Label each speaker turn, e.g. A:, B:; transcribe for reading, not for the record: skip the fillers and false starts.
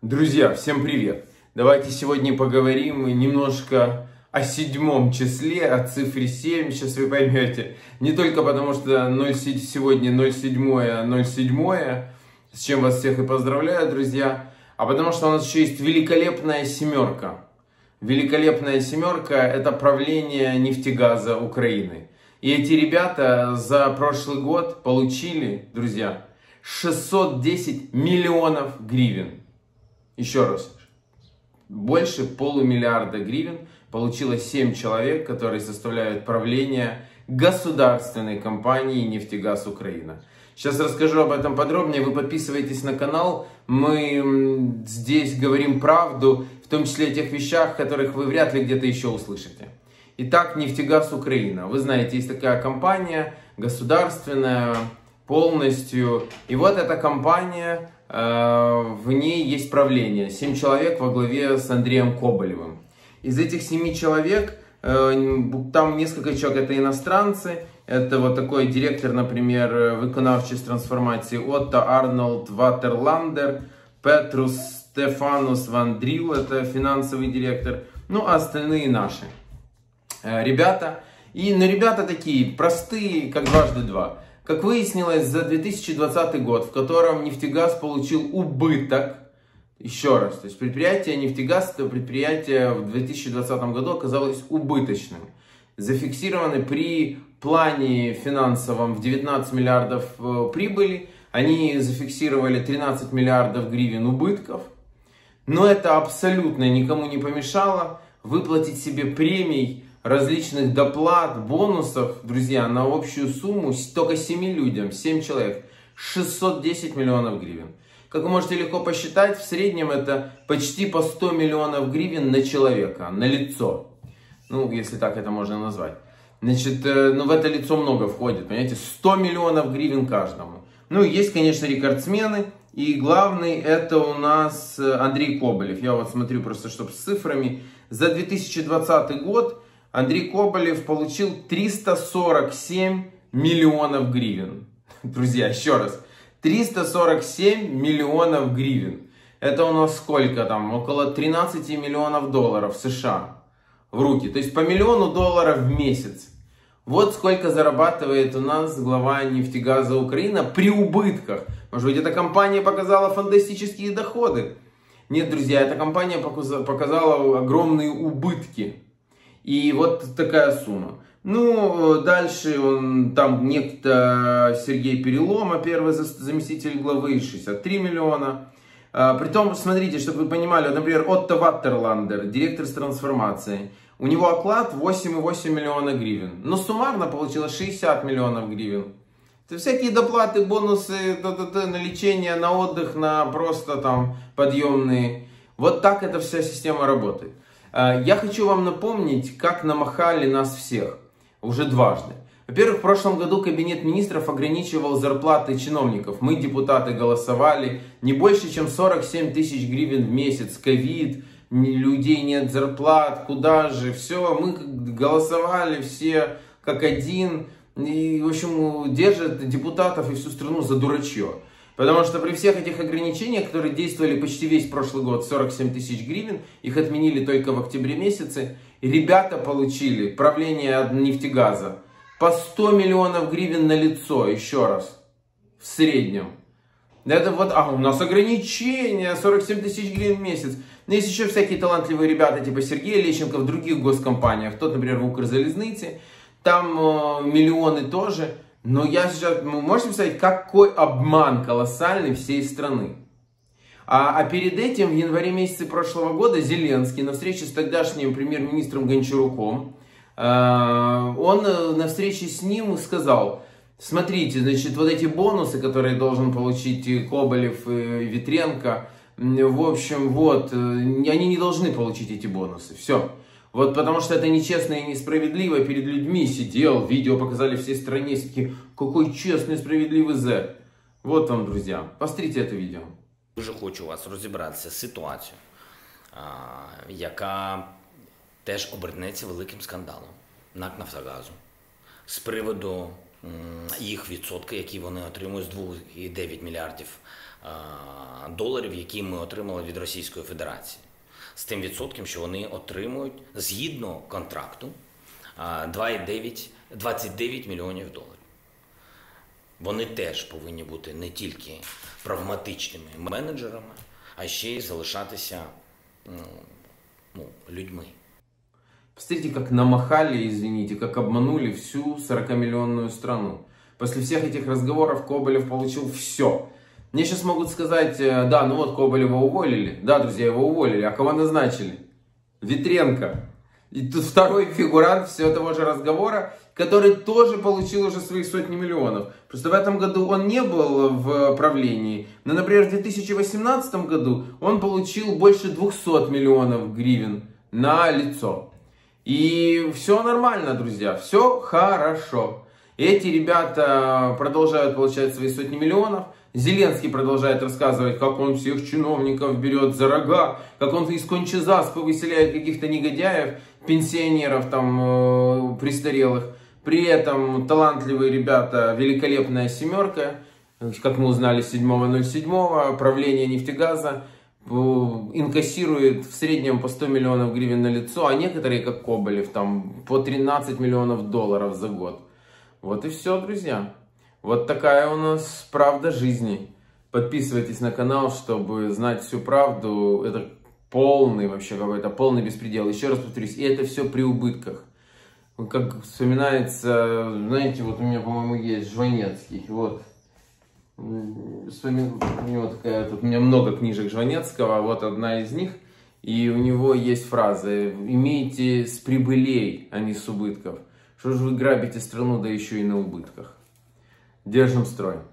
A: Друзья, всем привет! Давайте сегодня поговорим немножко о седьмом числе, о цифре 7. Сейчас вы поймете. Не только потому, что сегодня 07, а 07, с чем вас всех и поздравляю, друзья, а потому что у нас еще есть великолепная семерка. Великолепная семерка – это правление нефтегаза Украины. И эти ребята за прошлый год получили, друзья, 610 миллионов гривен. Еще раз, больше полумиллиарда гривен получило 7 человек, которые составляют правление государственной компании «Нефтегаз Украина». Сейчас расскажу об этом подробнее. Вы подписывайтесь на канал. Мы здесь говорим правду, в том числе о тех вещах, которых вы вряд ли где-то еще услышите. Итак, «Нефтегаз Украина». Вы знаете, есть такая компания государственная полностью. И вот эта компания... В ней есть правление. 7 человек во главе с Андреем Коболевым. Из этих 7 человек, там несколько человек это иностранцы. Это вот такой директор, например, виконавчої трансформации Отто Арнольд Ватерландер, Петрус Стефанус Ван Дрил, это финансовый директор. Ну, а остальные наши ребята. Но ребята такие простые, как дважды два. Как выяснилось, за 2020 год, в котором нефтегаз получил убыток, еще раз, то есть предприятие нефтегаз, это предприятие в 2020 году оказалось убыточным. Зафиксированы при плане финансовом в 19 миллиардов прибыли, они зафиксировали 13 миллиардов гривен убытков. Но это абсолютно никому не помешало выплатить себе премий, различных доплат, бонусов, друзья, на общую сумму только 7 людям, 7 человек, 610 миллионов гривен. Как вы можете легко посчитать, в среднем это почти по 100 миллионов гривен на человека, на лицо. Ну, если так это можно назвать. Значит, в это лицо много входит, понимаете, 100 миллионов гривен каждому. Ну, есть, конечно, рекордсмены. И главный это у нас Андрей Коболев. Я вот смотрю просто, чтобы с цифрами. За 2020 год Андрей Коболев получил 347 миллионов гривен. Друзья, еще раз. 347 миллионов гривен. Это у нас сколько там? Около 13 миллионов долларов США в руки. То есть по миллиону долларов в месяц. Вот сколько зарабатывает у нас глава нефтегаза Украина при убытках. Может быть, эта компания показала фантастические доходы? Нет, друзья, эта компания показала огромные убытки. И вот такая сумма. Ну, дальше там некто Сергей Перелома, первый заместитель главы, 63 миллиона. Притом, смотрите, чтобы вы понимали, например, Отто Ваттерландер, директор с трансформацией. У него оклад 8,8 миллиона гривен. Но суммарно получилось 60 миллионов гривен. Это всякие доплаты, бонусы на лечение, на отдых, на просто там подъемные. Вот так эта вся система работает. Я хочу вам напомнить, как намахали нас всех. Уже дважды. Во-первых, в прошлом году Кабинет министров ограничивал зарплаты чиновников. Мы, депутаты, голосовали. Не больше, чем 47 тысяч гривен в месяц. Ковид, людей нет зарплат, куда же. Все, мы голосовали все как один. И, в общем, держат депутатов и всю страну за дурачье. Потому что при всех этих ограничениях, которые действовали почти весь прошлый год, 47 тысяч гривен, их отменили только в октябре месяце, и ребята получили, правление нефтегаза, по 100 миллионов гривен на лицо, еще раз, в среднем. Это вот, у нас ограничения, 47 тысяч гривен в месяц. Но есть еще всякие талантливые ребята, типа Сергея Лещенко в других госкомпаниях, тот, например, в Укрзалезнице, там миллионы тоже. Но я сейчас, можете представить, какой обман колоссальный всей страны. А перед этим, в январе месяце прошлого года, Зеленский на встрече с тогдашним премьер-министром Гончаруком, он на встрече с ним сказал: смотрите, значит, вот эти бонусы, которые должен получить Коболев и Ветренко, в общем, вот, они не должны получить эти бонусы. Все. Вот потому что это нечестно и несправедливо. Перед людьми сидел, видео показали всей стране, такие: какой честный, справедливий зет. Вот вам, друзья, посмотрите это видео.
B: Дуже хочу вас розібратися з ситуацією, яка теж обернеться великим скандалом НАК «Нафтогазу» з приводу їх відсотки, які вони отримують з 2,9 мільярдів доларів, які ми отримали від Російської Федерації. З тим відсотком, що вони отримують згідно контракту 29 мільйонів доларів. Вони теж повинні бути не тільки прагматичними менеджерами, а ще й залишатися людьми.
A: Посмотрите, как намахали, извините, как обманули всю 40-миллионную страну. После всех этих разговоров Коболев получил все. Мне сейчас могут сказать, да, ну вот Коболева уволили. Да, друзья, его уволили. А кого назначили? Ветренко. И тут второй фигурант всего того же разговора, который тоже получил уже своих сотни миллионов. Просто в этом году он не был в правлении. Но, например, в 2018 году он получил больше 200 миллионов гривен на лицо. И все нормально, друзья, все хорошо. Эти ребята продолжают получать свои сотни миллионов. Зеленский продолжает рассказывать, как он всех чиновников берет за рога, как он из Кончезаспы выселяет каких-то негодяев, пенсионеров там престарелых. При этом талантливые ребята, великолепная семерка, как мы узнали 7.07, правление нефтегаза, инкассирует в среднем по 100 миллионов гривен на лицо, а некоторые, как Коболев, там по 13 миллионов долларов за год. Вот и все, друзья. Вот такая у нас правда жизни. Подписывайтесь на канал, чтобы знать всю правду. Это полный вообще какой-то полный беспредел. Еще раз повторюсь, и это все при убытках. Как вспоминается, знаете, вот у меня, по-моему, есть Жванецкий. Вот. У него такая, тут у меня много книжек Жванецкого, вот одна из них. И у него есть фраза: имейте с прибылей, а не с убытков. Что же вы грабите страну, да еще и на убытках. Держим строй.